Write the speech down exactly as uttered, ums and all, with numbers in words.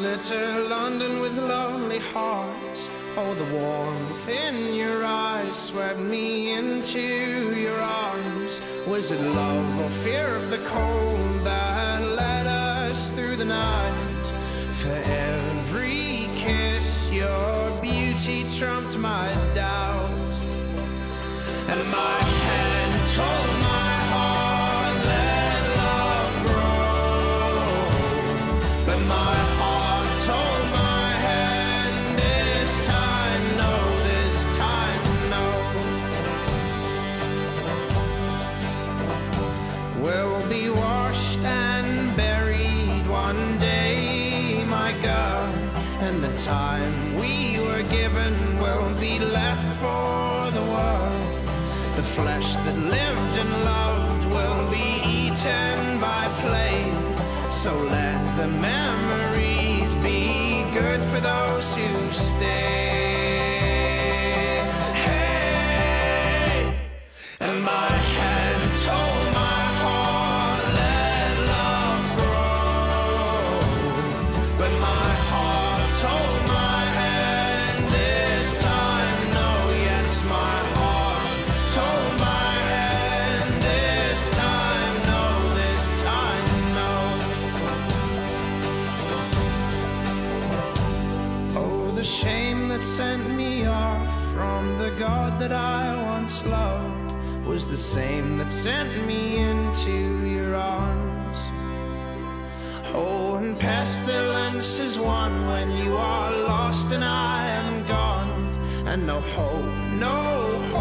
glitter London with lonely hearts. Oh, the warmth in your eyes swept me into your arms. Was it love or fear of the cold that led us through the night? For every kiss your beauty trumped my doubt, and my hand told my heart let love grow, but my heart told my hand this time no, this time no. We'll be washed and buried one day, my girl, and the time we were given will be left for the world. The flesh that lived and loved will be eaten by plague. So let the memories be good for those who stay. Hey, and my hand told my heart let love grow, but my heart told my hand this time no. Yes, my heart told my hand this time no, this time no. Oh, the shame that sent me off from the God that I once loved was the same that sent me into your arms. Oh, and pestilence is one when you are lost and I am gone, and no hope, no hope